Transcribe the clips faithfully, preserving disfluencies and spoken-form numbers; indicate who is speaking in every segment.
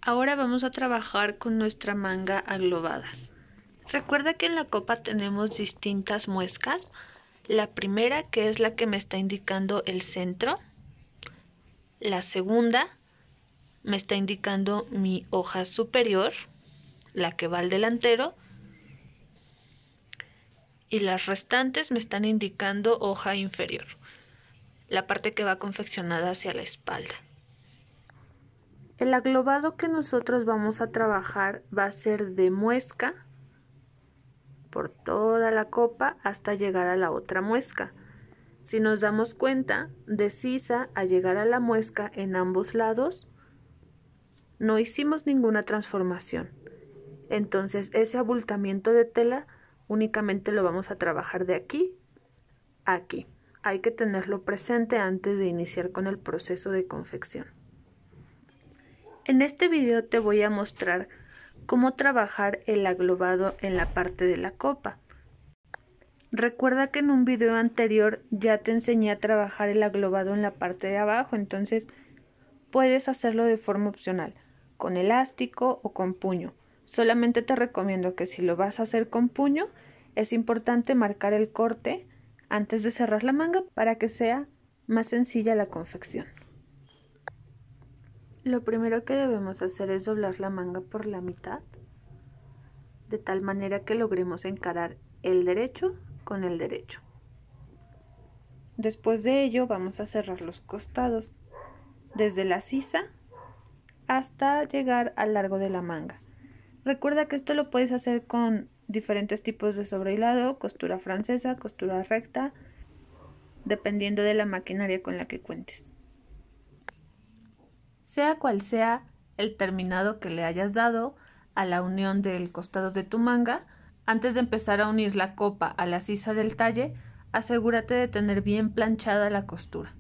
Speaker 1: Ahora vamos a trabajar con nuestra manga aglobada. Recuerda que en la copa tenemos distintas muescas. La primera, que es la que me está indicando el centro. La segunda me está indicando mi hoja superior, la que va al delantero. Y las restantes me están indicando hoja inferior, la parte que va confeccionada hacia la espalda. El aglobado que nosotros vamos a trabajar va a ser de muesca por toda la copa hasta llegar a la otra muesca. Si nos damos cuenta, de sisa a llegar a la muesca en ambos lados, no hicimos ninguna transformación. Entonces ese abultamiento de tela únicamente lo vamos a trabajar de aquí a aquí. Hay que tenerlo presente antes de iniciar con el proceso de confección. En este video te voy a mostrar cómo trabajar el aglobado en la parte de la copa. Recuerda que en un video anterior ya te enseñé a trabajar el aglobado en la parte de abajo, entonces puedes hacerlo de forma opcional, con elástico o con puño. Solamente te recomiendo que si lo vas a hacer con puño, es importante marcar el corte antes de cerrar la manga para que sea más sencilla la confección. Lo primero que debemos hacer es doblar la manga por la mitad, de tal manera que logremos encarar el derecho con el derecho. Después de ello vamos a cerrar los costados, desde la sisa hasta llegar al largo de la manga. Recuerda que esto lo puedes hacer con diferentes tipos de sobrehilado, costura francesa, costura recta, dependiendo de la maquinaria con la que cuentes. Sea cual sea el terminado que le hayas dado a la unión del costado de tu manga, antes de empezar a unir la copa a la sisa del talle, asegúrate de tener bien planchada la costura.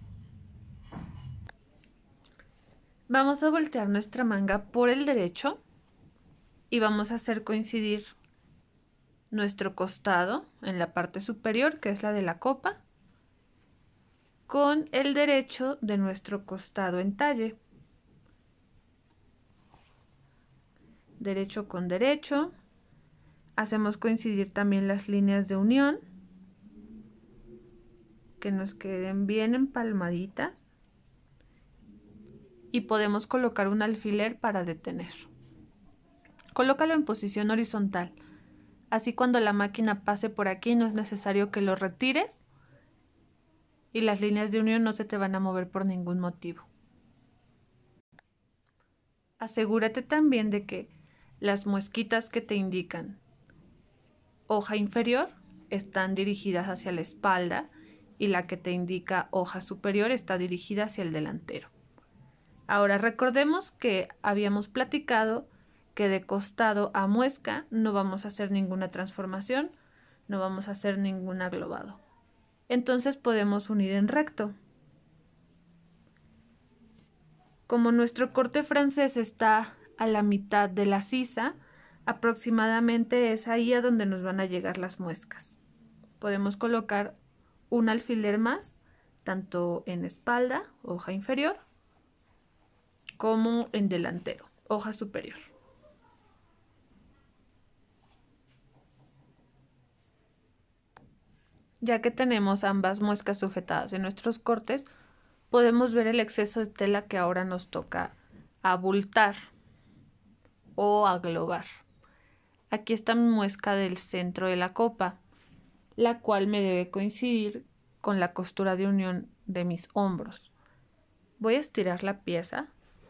Speaker 1: Vamos a voltear nuestra manga por el derecho y vamos a hacer coincidir nuestro costado en la parte superior, que es la de la copa, con el derecho de nuestro costado en talle. Derecho con derecho. Hacemos coincidir también las líneas de unión, que nos queden bien empalmaditas, y podemos colocar un alfiler para detener. Colócalo en posición horizontal, así cuando la máquina pase por aquí no es necesario que lo retires y las líneas de unión no se te van a mover por ningún motivo. Asegúrate también de que las muesquitas que te indican hoja inferior están dirigidas hacia la espalda y la que te indica hoja superior está dirigida hacia el delantero. Ahora recordemos que habíamos platicado que de costado a muesca no vamos a hacer ninguna transformación, no vamos a hacer ningún aglobado. Entonces podemos unir en recto. Como nuestro corte francés está a la mitad de la sisa, aproximadamente es ahí a donde nos van a llegar las muescas. Podemos colocar un alfiler más, tanto en espalda, hoja inferior, como en delantero, hoja superior. Ya que tenemos ambas muescas sujetadas en nuestros cortes, podemos ver el exceso de tela que ahora nos toca abultar o aglobar. Aquí está mi muesca del centro de la copa, la cual me debe coincidir con la costura de unión de mis hombros. Voy a estirar la pieza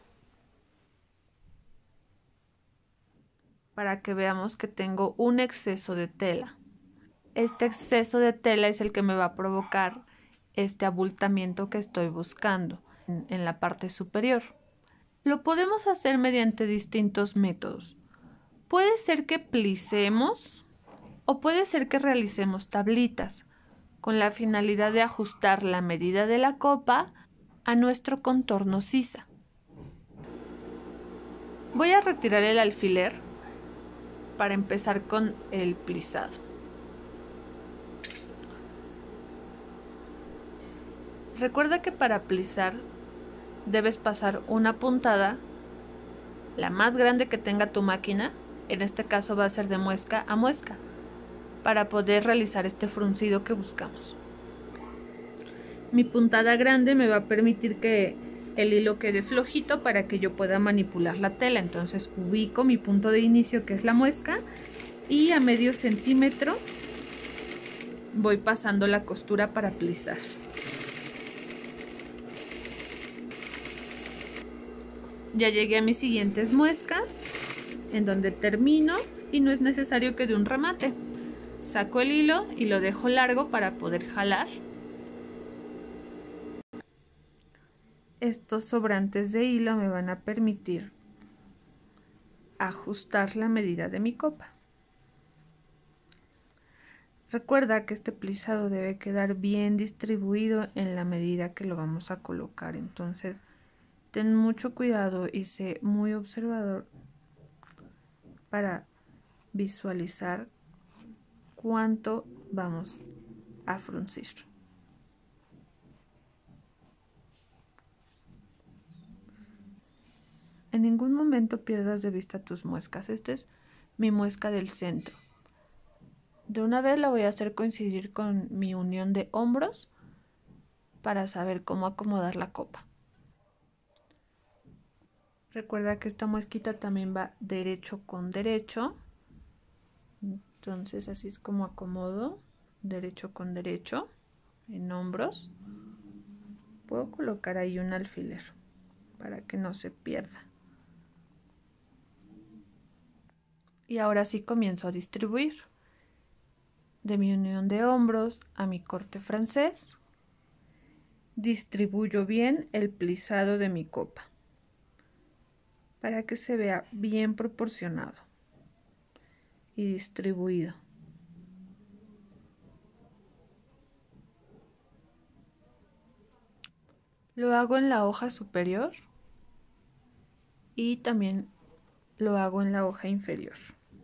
Speaker 1: para que veamos que tengo un exceso de tela. Este exceso de tela es el que me va a provocar este abultamiento que estoy buscando en, en la parte superior. Lo podemos hacer mediante distintos métodos. Puede ser que plicemos o puede ser que realicemos tablitas con la finalidad de ajustar la medida de la copa a nuestro contorno sisa. Voy a retirar el alfiler para empezar con el plisado. Recuerda que para plisar debes pasar una puntada la más grande que tenga tu máquina, en este caso va a ser de muesca a muesca, para poder realizar este fruncido que buscamos. Mi puntada grande me va a permitir que el hilo quede flojito para que yo pueda manipular la tela. Entonces ubico mi punto de inicio, que es la muesca, y a medio centímetro voy pasando la costura para plisar. Ya llegué a mis siguientes muescas, en donde termino y no es necesario que dé un remate. Saco el hilo y lo dejo largo para poder jalar. Estos sobrantes de hilo me van a permitir ajustar la medida de mi copa. Recuerda que este plisado debe quedar bien distribuido en la medida que lo vamos a colocar. Entonces, ten mucho cuidado y sé muy observador para visualizar cuánto vamos a fruncir. En ningún momento pierdas de vista tus muescas. Esta es mi muesca del centro. De una vez la voy a hacer coincidir con mi unión de hombros para saber cómo acomodar la copa. Recuerda que esta muesquita también va derecho con derecho. Entonces así es como acomodo, derecho con derecho, en hombros. Puedo colocar ahí un alfiler para que no se pierda. Y ahora sí comienzo a distribuir. De mi unión de hombros a mi corte francés, distribuyo bien el plisado de mi copa para que se vea bien proporcionado y distribuido. Lo hago en la hoja superior y también lo hago en la hoja inferior.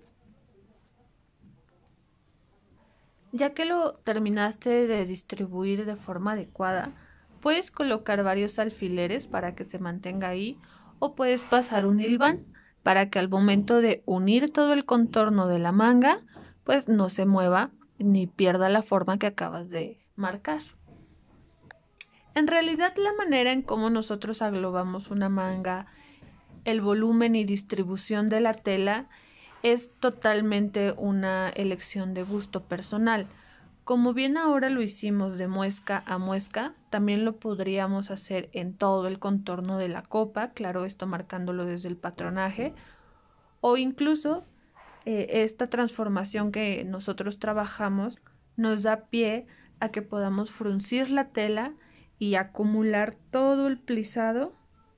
Speaker 1: Ya que lo terminaste de distribuir de forma adecuada, puedes colocar varios alfileres para que se mantenga ahí, o puedes pasar un hilván para que al momento de unir todo el contorno de la manga, pues no se mueva ni pierda la forma que acabas de marcar. En realidad, la manera en cómo nosotros aglobamos una manga, el volumen y distribución de la tela, es totalmente una elección de gusto personal. Como bien ahora lo hicimos de muesca a muesca, también lo podríamos hacer en todo el contorno de la copa, claro, esto marcándolo desde el patronaje, o incluso eh, esta transformación que nosotros trabajamos nos da pie a que podamos fruncir la tela y acumular todo el plisado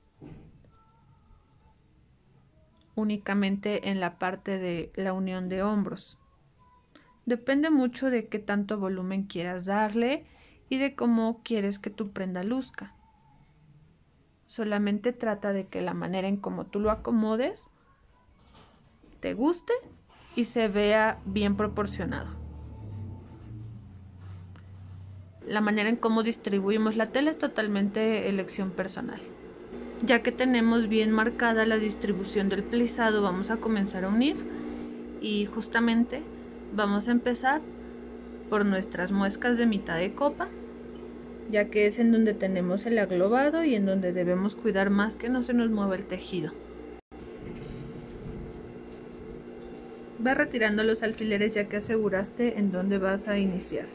Speaker 1: únicamente en la parte de la unión de hombros. Depende mucho de qué tanto volumen quieras darle y de cómo quieres que tu prenda luzca. Solamente trata de que la manera en cómo tú lo acomodes te guste y se vea bien proporcionado. La manera en cómo distribuimos la tela es totalmente elección personal. Ya que tenemos bien marcada la distribución del plisado, vamos a comenzar a unir y justamente vamos a empezar por nuestras muescas de mitad de copa, ya que es en donde tenemos el aglobado y en donde debemos cuidar más que no se nos mueva el tejido. Va retirando los alfileres ya que aseguraste en dónde vas a iniciar.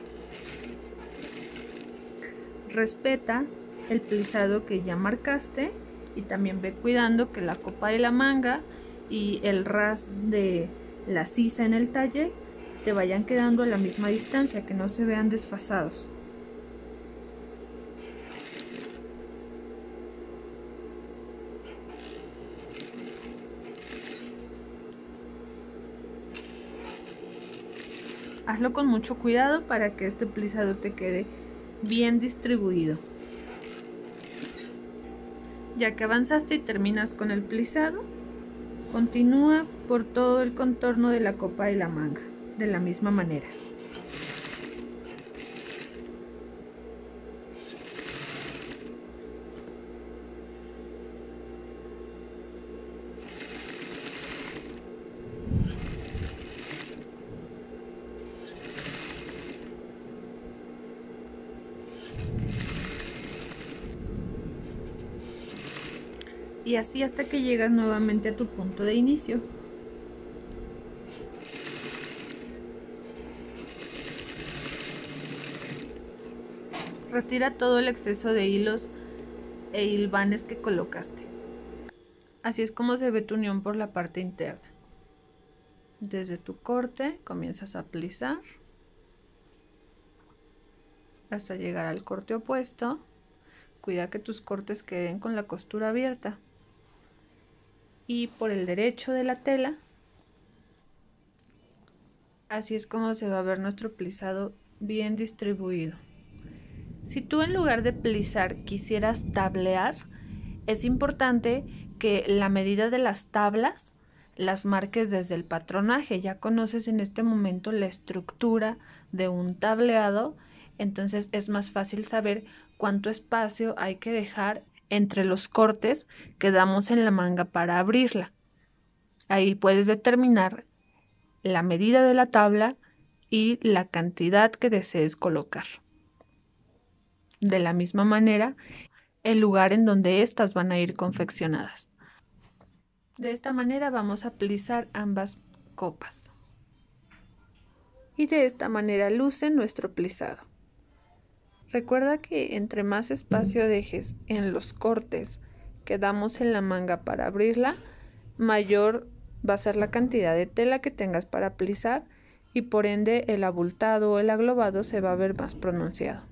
Speaker 1: Respeta el plisado que ya marcaste y también ve cuidando que la copa de la manga y el ras de la sisa en el talle te vayan quedando a la misma distancia, que no se vean desfasados. Hazlo con mucho cuidado para que este plisado te quede bien distribuido. Ya que avanzaste y terminas con el plisado, continúa por todo el contorno de la copa de la manga, de la misma manera. y así hasta que llegas nuevamente a tu punto de inicio. Retira todo el exceso de hilos e hilvanes que colocaste. Así es como se ve tu unión por la parte interna. Desde tu corte comienzas a plisar hasta llegar al corte opuesto. Cuida que tus cortes queden con la costura abierta. Y por el derecho de la tela, así es como se va a ver nuestro plisado bien distribuido. Si tú en lugar de plisar quisieras tablear, es importante que la medida de las tablas las marques desde el patronaje. Ya conoces en este momento la estructura de un tableado, entonces es más fácil saber cuánto espacio hay que dejar entre los cortes que damos en la manga para abrirla. Ahí puedes determinar la medida de la tabla y la cantidad que desees colocar. De la misma manera, el lugar en donde estas van a ir confeccionadas. De esta manera vamos a plisar ambas copas. Y de esta manera luce nuestro plisado. Recuerda que entre más espacio dejes en los cortes que damos en la manga para abrirla, mayor va a ser la cantidad de tela que tengas para plisar y por ende el abultado o el aglobado se va a ver más pronunciado.